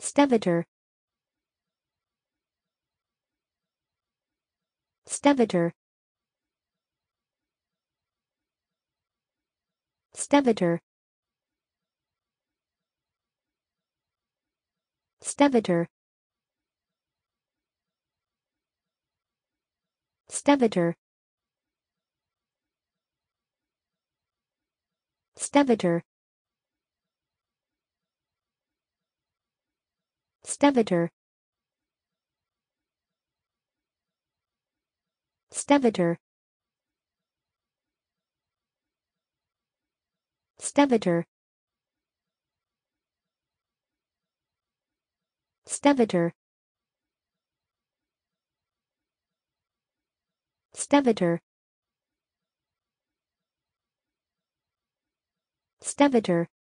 Stevedore. Stevedore. Stevedore. Stevedore. Stevedore. Stevedore. Stevedore. Stevedore. Stevedore. Stevedore. Stevedore. Stevedore.